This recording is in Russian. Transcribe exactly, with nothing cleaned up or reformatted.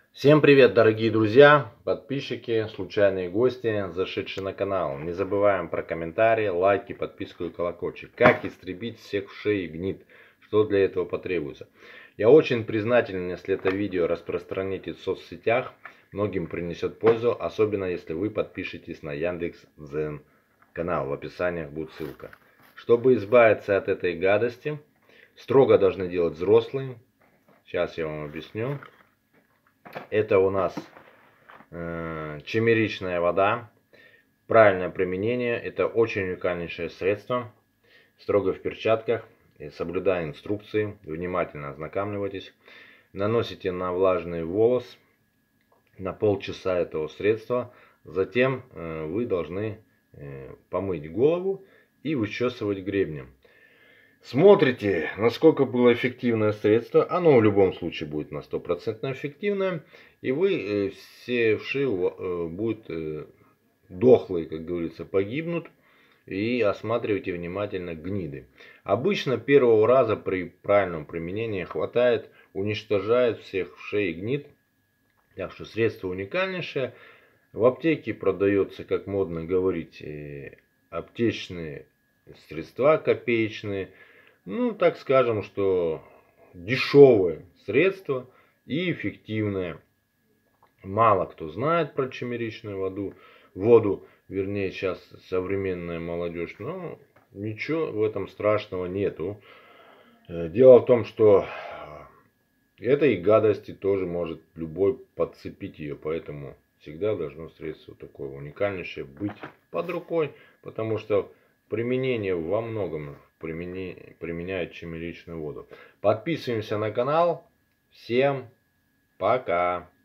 Всем привет, дорогие друзья, подписчики, случайные гости, зашедшие на канал. Не забываем про комментарии, лайки, подписку и колокольчик. Как истребить всех вшей и гнид? Что для этого потребуется? Я очень признателен, если это видео распространите в соцсетях. Многим принесет пользу, особенно если вы подпишетесь на Яндекс.Дзен канал. В описании будет ссылка. Чтобы избавиться от этой гадости, строго должны делать взрослые. Сейчас я вам объясню. Это у нас э, чимеричная вода. Правильное применение. Это очень уникальнейшее средство. Строго в перчатках. И соблюдая инструкции. Внимательно ознакомьтесь. Наносите на влажный волос на полчаса этого средства. Затем э, вы должны э, помыть голову и вычесывать гребнем. Смотрите, насколько было эффективное средство. Оно в любом случае будет на сто процентов эффективное. И вы все вши будут дохлые, как говорится, погибнут. И осматривайте внимательно гниды. Обычно первого раза при правильном применении хватает, уничтожает всех вшей и гнид. Так что средство уникальнейшее. В аптеке продается, как модно говорить, аптечные средства копеечные. Ну, так скажем, что дешевое средство и эффективное. Мало кто знает про чимеричную воду, воду, вернее, сейчас современная молодежь. Но ничего в этом страшного нету. Дело в том, что этой гадости тоже может любой подцепить ее, поэтому всегда должно средство такое уникальнейшее быть под рукой, потому что применение во многом применяет чимеричную воду. Подписываемся на канал. Всем пока.